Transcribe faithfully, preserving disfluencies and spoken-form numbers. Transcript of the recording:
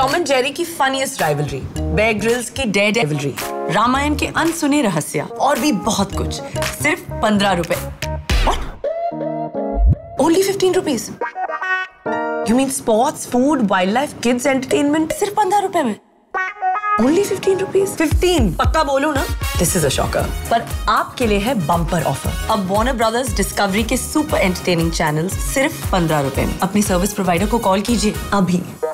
Tom and Jerry की funniest rivalry, Bear Grylls की daredevilry, Ramayan के अनसुने रहस्य और भी बहुत कुछ सिर्फ पंद्रह रुपए। What? Only fifteen rupees? You mean sports, food, wildlife, kids entertainment सिर्फ पंद्रह रुपए में? Only fifteen rupees? fifteen? पक्का बोलूं ना? This is a shocker. पर आपके लिए है बम्पर ऑफर। अब वार्नर ब्रदर्स डिस्कवरी के सुपर एंटरटेनिंग चैनल्स सिर्फ पंद्रह रुपए में। अपनी सर्विस प्रोवाइडर को कॉल कीजिए अभी।